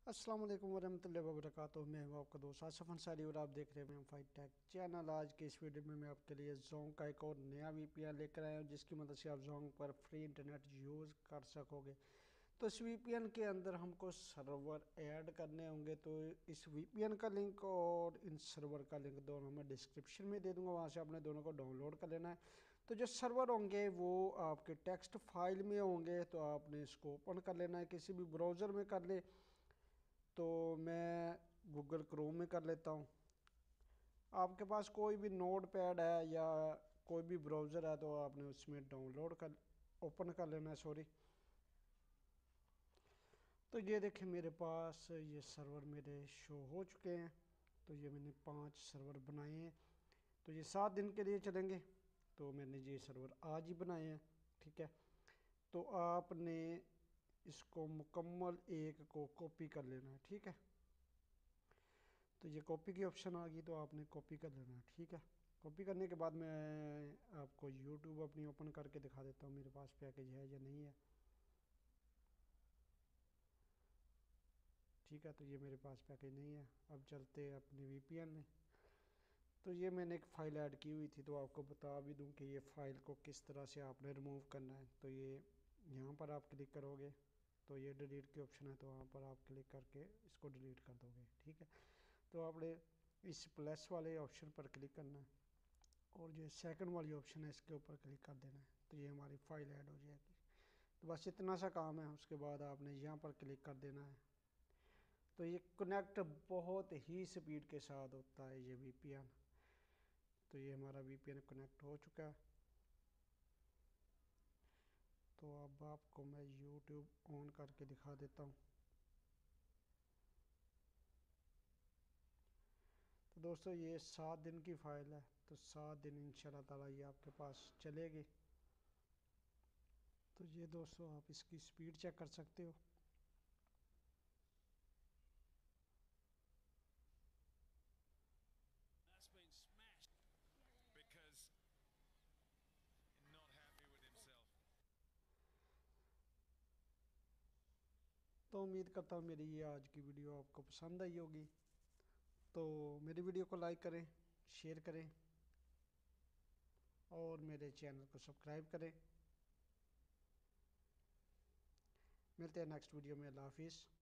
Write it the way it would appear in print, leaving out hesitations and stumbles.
السلام علیکم ورحمۃ اللہ وبرکاتہ۔ میں ہوں آپ کا دوست آصف انصاری اور آپ دیکھ رہے ہیں فائٹ ٹیک چینل۔ آج کے اس ویڈیو میں آپ کے لیے زونگ کا ایک اور نیا وی پی این لے کر آیا ہوں، جس کی مدد سے آپ زونگ پر فری انٹرنیٹ یوز کر سکو گے۔ تو اس وی پی این کے اندر ہم کو سرور ایڈ کرنے ہوں گے، تو اس وی پی این کا لنک اور ان سرور کا لنک دونوں میں ڈسکرپشن میں دے دوں گا، وہاں سے آپ نے دونوں کو ڈاؤن لوڈ کر لینا ہے۔ تو جو سرور ہوں گے وہ آپ کے ٹیکسٹ فائل میں ہوں گے، تو آپ نے اس کو اوپن کر لینا ہے، کسی بھی براؤزر میں کر لے۔ تو میں گوگل کروم میں کر لیتا ہوں۔ آپ کے پاس کوئی بھی نوٹ پیڈ ہے یا کوئی بھی براؤزر ہے تو آپ نے اس میں ڈاؤن لوڈ کر اوپن کر لینا ہے تو یہ دیکھیں میرے پاس یہ سرور میرے شو ہو چکے ہیں۔ تو یہ میں نے 5 سرور بنائے ہیں، تو یہ 7 دن کے لیے چلیں گے۔ تو میں نے یہ سرور آج ہی بنائے ہیں، ٹھیک ہے۔ تو آپ نے اس کو مکمل ایک کو کاپی کر لینا ہے، ٹھیک ہے۔ تو یہ کاپی کی آپشن آ گئی، تو آپ نے کاپی کر لینا ہے، ٹھیک ہے۔ کاپی کرنے کے بعد میں آپ کو یوٹیوب اپنی اوپن کر کے دکھا دیتا ہوں میرے پاس پیکج ہے یا نہیں ہے، ٹھیک ہے۔ تو یہ میرے پاس پیکج نہیں ہے۔ اب چلتے اپنے وی پی این میں۔ تو یہ میں نے ایک فائل ایڈ کی ہوئی تھی، تو آپ کو بتا بھی دوں کہ یہ فائل کو کس طرح سے آپ نے ریموو کرنا ہے۔ تو یہ یہاں پر آپ کلک کرو گے تو یہ ڈیلیٹ کی آپشن ہے، تو وہاں پر آپ کلک کر کے اس کو ڈیلیٹ کر دو گے، ٹھیک ہے۔ تو آپ نے اس پلس والے آپشن پر کلک کرنا ہے اور جو سیکنڈ والی آپشن ہے اس کے اوپر کلک کر دینا ہے، تو یہ ہماری فائل ایڈ ہو جائے گی۔ تو بس اتنا سا کام ہے، اس کے بعد آپ نے یہاں پر کلک کر دینا ہے۔ تو یہ کنیکٹ بہت ہی سپیڈ کے ساتھ ہوتا ہے یہ وی پی این۔ تو یہ ہمارا وی پی این کنیکٹ ہو چکا ہے۔ تو اب آپ کو میں یوٹیوب آن کر کے دکھا دیتا ہوں۔ تو دوستو یہ 7 دن کی فائل ہے، تو 7 دن انشاءاللہ تعالیٰ یہ آپ کے پاس چلے گی۔ تو یہ دوستو آپ اس کی سپیڈ چیک کر سکتے ہو۔ That's been smashed because not happy with himself. تو امید کرتا ہوں میری یہ آج کی ویڈیو آپ کو پسند آئی ہوگی۔ تو میری ویڈیو کو لائک کریں، شیئر کریں اور میرے چینل کو سبسکرائب کریں۔ ملتے ہیں نیکسٹ ویڈیو میں۔ اللہ حافظ۔